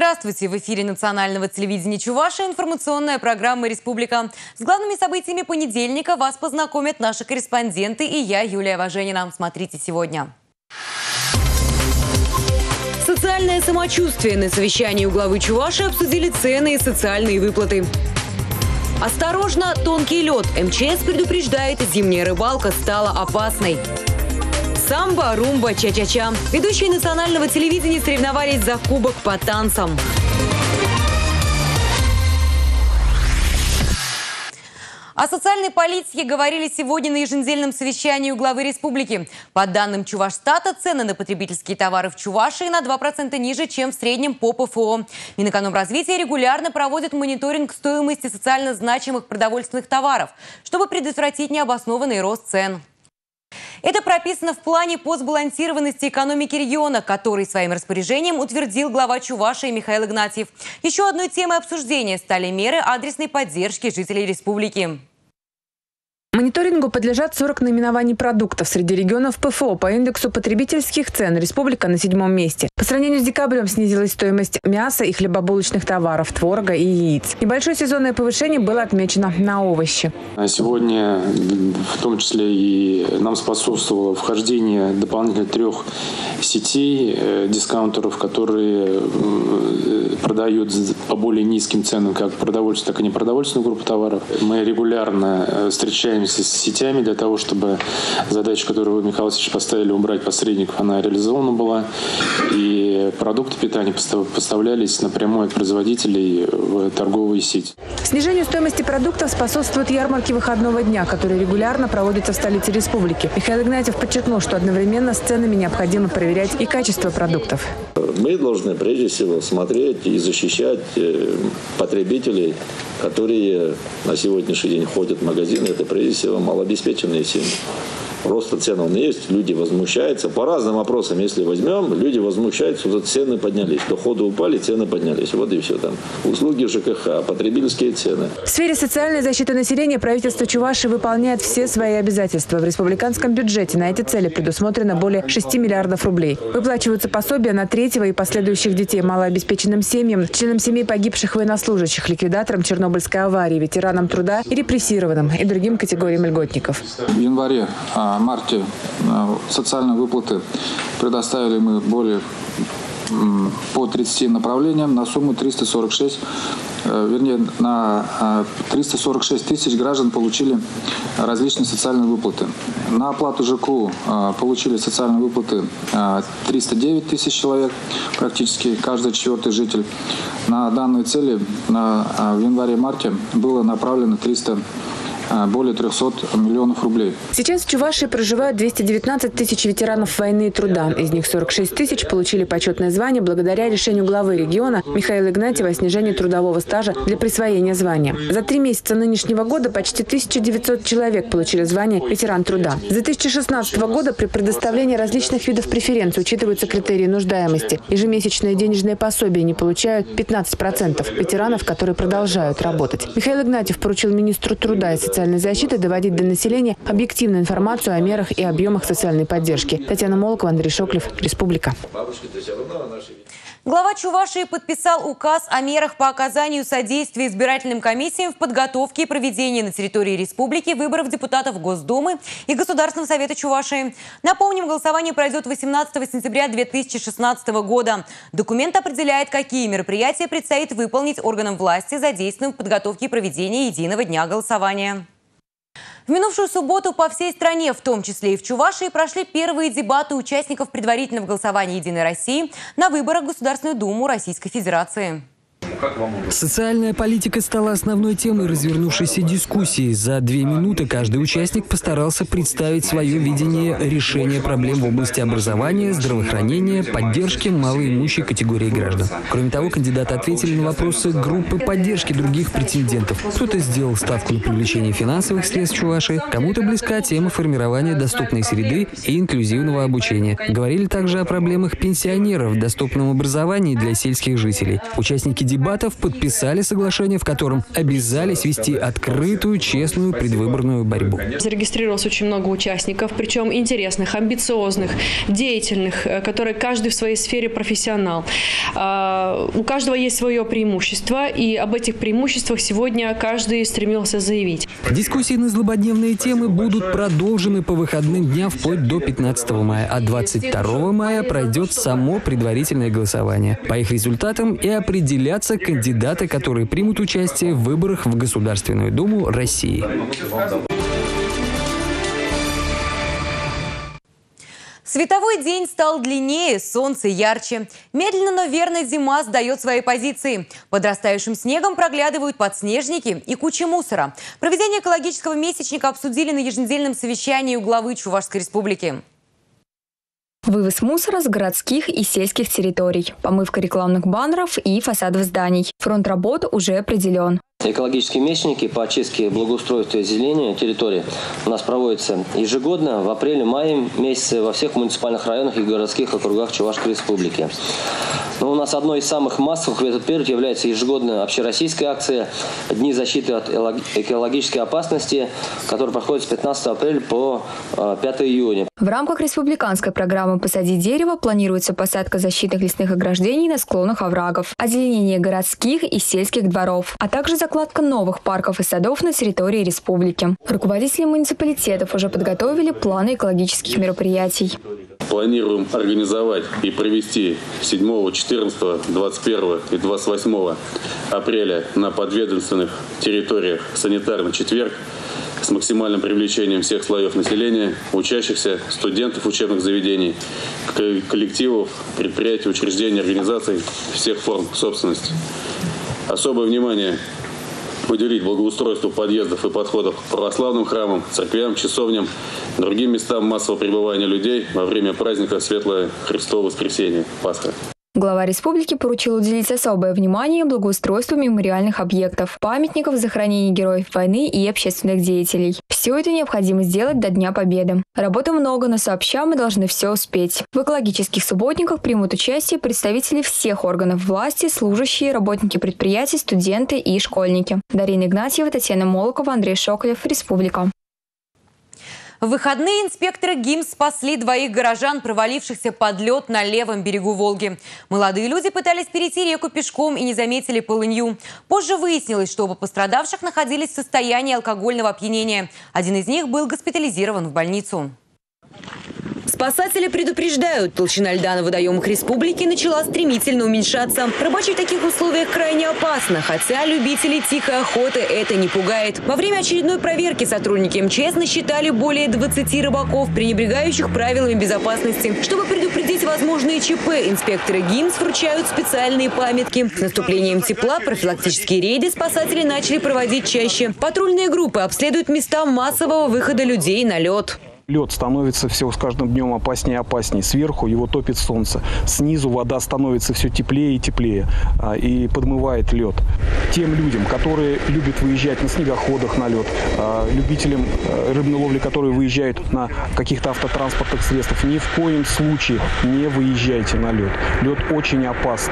Здравствуйте! В эфире национального телевидения Чувашии информационная программа «Республика». С главными событиями понедельника вас познакомят наши корреспонденты и я, Юлия Важенина. Смотрите сегодня. Социальное самочувствие. На совещании у главы Чувашии обсудили цены и социальные выплаты. Осторожно, тонкий лед. МЧС предупреждает, зимняя рыбалка стала опасной. Самбо, румба, ча-ча-ча. Ведущие национального телевидения соревновались за кубок по танцам. О социальной политике говорили сегодня на еженедельном совещании у главы республики. По данным Чувашстата, цены на потребительские товары в Чувашии на 2% ниже, чем в среднем по ПФО. Минэкономразвития регулярно проводит мониторинг стоимости социально значимых продовольственных товаров, чтобы предотвратить необоснованный рост цен. Это прописано в плане по сбалансированности экономики региона, который своим распоряжением утвердил глава Чувашии Михаил Игнатьев. Еще одной темой обсуждения стали меры адресной поддержки жителей республики. Мониторингу подлежат 40 наименований продуктов. Среди регионов ПФО по индексу потребительских цен республика на 7-м месте. По сравнению с декабрем снизилась стоимость мяса и хлебобулочных товаров, творога и яиц. Небольшое сезонное повышение было отмечено на овощи. Сегодня в том числе и нам способствовало вхождение дополнительно 3 сетей дискаунтеров, которые продают по более низким ценам как продовольствие, так и непродовольственную группу товаров. Мы регулярно встречаемся с сетями для того, чтобы задача, которую вы, Михаил Васильевич, поставили, убрать посредников, она реализована была. И продукты питания поставлялись напрямую от производителей в торговые сети. Снижению стоимости продуктов способствуют ярмарки выходного дня, которые регулярно проводятся в столице республики. Михаил Игнатьев подчеркнул, что одновременно с ценами необходимо проверять и качество продуктов. Мы должны прежде всего смотреть и защищать потребителей, которые на сегодняшний день ходят в магазины. Это прежде всего малообеспеченные семьи. Роста цен он есть, люди возмущаются. По разным вопросам, если возьмем, люди возмущаются, что цены поднялись. Доходы упали, цены поднялись. Вот и все там. Услуги ЖКХ, потребительские цены. В сфере социальной защиты населения правительство Чувашии выполняет все свои обязательства. В республиканском бюджете на эти цели предусмотрено более 6 миллиардов рублей. Выплачиваются пособия на 3-го и последующих детей малообеспеченным семьям, членам семей погибших военнослужащих, ликвидаторам Чернобыльской аварии, ветеранам труда и репрессированным и другим категориям льготников. В январе-марте социальные выплаты предоставили мы по 30 направлениям на сумму 346 тысяч граждан получили различные социальные выплаты. На оплату ЖКУ получили социальные выплаты 309 тысяч человек, практически каждый 4-й житель. На данные цели в январе-марте было направлено более 300 миллионов рублей. Сейчас в Чувашии проживают 219 тысяч ветеранов войны и труда. Из них 46 тысяч получили почетное звание благодаря решению главы региона Михаила Игнатьева о снижении трудового стажа для присвоения звания. За 3 месяца нынешнего года почти 1900 человек получили звание ветеран труда. С 2016 года при предоставлении различных видов преференций учитываются критерии нуждаемости. Ежемесячное денежное пособие не получают 15% ветеранов, которые продолжают работать. Михаил Игнатьев поручил министру труда и социальной защиты доводить до населения объективную информацию о мерах и объемах социальной поддержки. Татьяна Молокова, Андрей Шоклев, Республика. Глава Чувашии подписал указ о мерах по оказанию содействия избирательным комиссиям в подготовке и проведении на территории республики выборов депутатов Госдумы и Государственного совета Чувашии. Напомним, голосование пройдет 18 сентября 2016 года. Документ определяет, какие мероприятия предстоит выполнить органам власти, задействованным в подготовке и проведении единого дня голосования. В минувшую субботу по всей стране, в том числе и в Чувашии, прошли первые дебаты участников предварительного голосования «Единой России» на выборах в Государственную Думу Российской Федерации. Социальная политика стала основной темой развернувшейся дискуссии. За 2 минуты каждый участник постарался представить свое видение решения проблем в области образования, здравоохранения, поддержки малоимущей категории граждан. Кроме того, кандидаты ответили на вопросы группы поддержки других претендентов. Кто-то сделал ставку на привлечение финансовых средств Чувашии, кому-то близка тема формирования доступной среды и инклюзивного обучения. Говорили также о проблемах пенсионеров в доступном образовании для сельских жителей. Участники дебатов дебатов подписали соглашение, в котором обязались вести открытую, честную предвыборную борьбу. Зарегистрировалось очень много участников, причем интересных, амбициозных, деятельных, которые каждый в своей сфере профессионал. У каждого есть свое преимущество, и об этих преимуществах сегодня каждый стремился заявить. Дискуссии на злободневные темы будут продолжены по выходным дням вплоть до 15 мая, а 22 мая пройдет само предварительное голосование. По их результатам и определятся кандидаты, которые примут участие в выборах в Государственную Думу России. Световой день стал длиннее, солнце ярче. Медленно, но верно зима сдает свои позиции. Под растающим снегом проглядывают подснежники и кучи мусора. Проведение экологического месячника обсудили на еженедельном совещании у главы Чувашской республики. Вывоз мусора с городских и сельских территорий, помывка рекламных баннеров и фасадов зданий. Фронт работ уже определен. Экологические месячники по очистке, благоустройству и озеленению территории у нас проводятся ежегодно в апреле-мае месяце во всех муниципальных районах и городских округах Чувашской республики. Но у нас одной из самых массовых в этот период является ежегодная общероссийская акция «Дни защиты от экологической опасности», которая проходит с 15 апреля по 5 июня. В рамках республиканской программы «Посади дерево» планируется посадка защитных лесных ограждений на склонах оврагов, озеленение городских и сельских дворов, а также закладка новых парков и садов на территории республики. Руководители муниципалитетов уже подготовили планы экологических мероприятий. Планируем организовать и провести 7, 14, 21 и 28 апреля на подведомственных территориях санитарный четверг с максимальным привлечением всех слоев населения, учащихся, студентов учебных заведений, коллективов, предприятий, учреждений, организаций всех форм собственности. Особое внимание уделить благоустройству подъездов и подходов к православным храмам, церквям, часовням, другим местам массового пребывания людей во время праздника Светлое Христово Воскресенье, Пасха. Глава республики поручил уделить особое внимание благоустройству мемориальных объектов, памятников захоронений героев войны и общественных деятелей. Все это необходимо сделать до Дня Победы. Работы много, но сообща мы должны все успеть. В экологических субботниках примут участие представители всех органов власти, служащие, работники предприятий, студенты и школьники. Дарина Игнатьева, Татьяна Молокова, Андрей Шоколев, Республика. В выходные инспекторы ГИМС спасли 2 горожан, провалившихся под лед на левом берегу Волги. Молодые люди пытались перейти реку пешком и не заметили полынью. Позже выяснилось, что оба пострадавших находились в состоянии алкогольного опьянения. Один из них был госпитализирован в больницу. Спасатели предупреждают, толщина льда на водоемах республики начала стремительно уменьшаться. Рыбачить в таких условиях крайне опасно, хотя любителей тихой охоты это не пугает. Во время очередной проверки сотрудники МЧС насчитали более 20 рыбаков, пренебрегающих правилами безопасности. Чтобы предупредить возможные ЧП, инспекторы ГИМС вручают специальные памятки. С наступлением тепла профилактические рейды спасатели начали проводить чаще. Патрульные группы обследуют места массового выхода людей на лед. Лед становится все с каждым днем опаснее и опаснее. Сверху его топит солнце. Снизу вода становится все теплее и теплее и подмывает лед. Тем людям, которые любят выезжать на снегоходах на лед, любителям рыбной ловли, которые выезжают на каких-то автотранспортных средствах, ни в коем случае не выезжайте на лед. Лед очень опасный.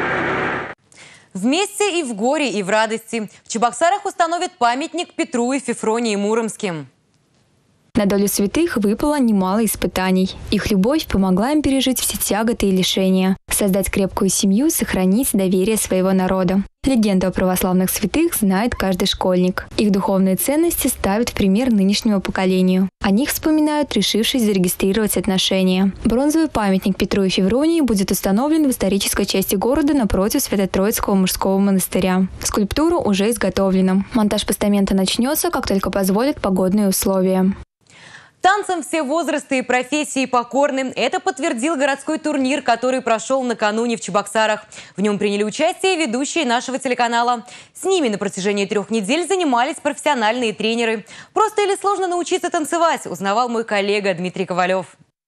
Вместе и в горе, и в радости. В Чебоксарах установят памятник Петру и Февронии Муромским. На долю святых выпало немало испытаний. Их любовь помогла им пережить все тяготы и лишения, создать крепкую семью, сохранить доверие своего народа. Легенду о православных святых знает каждый школьник. Их духовные ценности ставят в пример нынешнему поколению. О них вспоминают, решившись зарегистрировать отношения. Бронзовый памятник Петру и Февронии будет установлен в исторической части города напротив Свято-Троицкого мужского монастыря. Скульптура уже изготовлена. Монтаж постамента начнется, как только позволят погодные условия. Танцам все возрасты и профессии покорны. Это подтвердил городской турнир, который прошел накануне в Чебоксарах. В нем приняли участие ведущие нашего телеканала. С ними на протяжении 3 недель занимались профессиональные тренеры. Просто или сложно научиться танцевать, узнавал мой коллега Дмитрий Ковалев.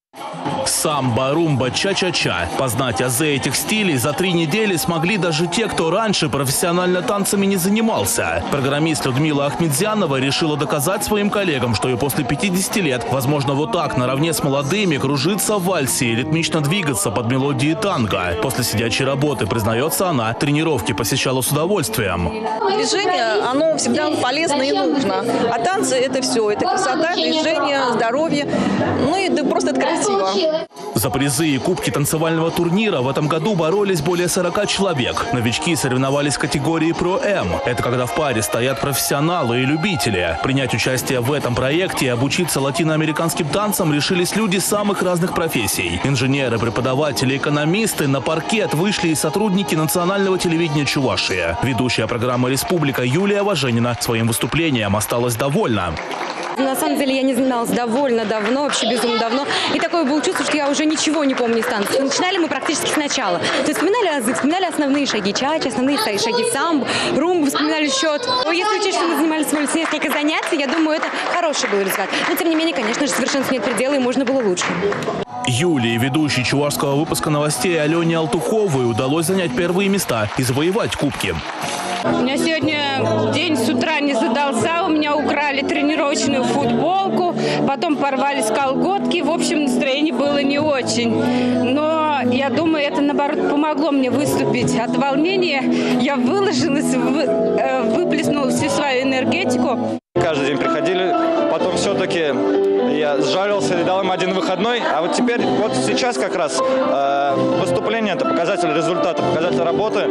Самбо, румба, ча-ча-ча. Познать азы этих стилей за 3 недели смогли даже те, кто раньше профессионально танцами не занимался. Программист Людмила Ахмедзянова решила доказать своим коллегам, что и после 50 лет возможно вот так, наравне с молодыми, кружиться в вальсе и ритмично двигаться под мелодии танго. После сидячей работы, признается она, тренировки посещала с удовольствием. Движение, оно всегда полезно и нужно. А танцы – это все. Это красота, движение, здоровье. Ну и да, просто это красиво. За призы и кубки танцевального турнира в этом году боролись более 40 человек. Новички соревновались в категории Про-М. Это когда в паре стоят профессионалы и любители. Принять участие в этом проекте и обучиться латиноамериканским танцам решились люди самых разных профессий. Инженеры, преподаватели, экономисты. На паркет вышли и сотрудники национального телевидения Чувашии. Ведущая программы «Республика» Юлия Важенина своим выступлением осталась довольна. На самом деле я не занималась довольно давно, вообще безумно давно. И такое было чувство, что я уже ничего не помню из танцев. Начинали мы практически сначала. То есть вспоминали азы, вспоминали основные шаги чача, основные шаги самбо, румбу, вспоминали счет. Если учесть, что мы занимались всего лишь несколько занятий, я думаю, это хороший был результат. Но тем не менее, конечно же, совершенству нет предела, и можно было лучше. Юлии, ведущей чувашского выпуска новостей Алене Алтуховой, удалось занять первые места и завоевать кубки. У меня сегодня день с утра не задался, у меня украли тренировочную футболку, потом порвались колготки, в общем, настроение было не очень. Но я думаю, это, наоборот, помогло мне выступить. От волнения я выложилась, выплеснула всю свою энергетику. Каждый день приходили, потом все-таки я сжалился и дал им один выходной, а вот теперь, вот сейчас как раз выступление – это показатель результата, показатель работы.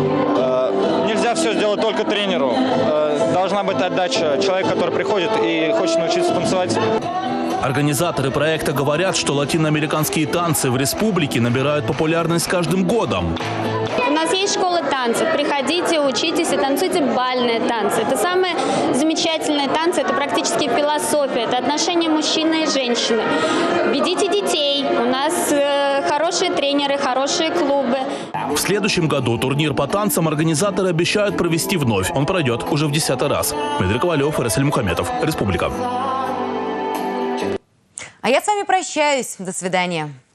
Нельзя все сделать только тренеру. Должна быть отдача человека, который приходит и хочет научиться танцевать. Организаторы проекта говорят, что латиноамериканские танцы в республике набирают популярность с каждым годом. У нас есть школа танцев. Приходите, учитесь и танцуйте бальные танцы. Это самые замечательные танцы, это практически философия, это отношения мужчины и женщины. Ведите детей. У нас хорошие тренеры, хорошие клубы. В следующем году турнир по танцам организаторы обещают провести вновь. Он пройдет уже в 10-й раз. Дмитрий Ковалев, Расель Мухаметов, Республика. А я с вами прощаюсь. До свидания.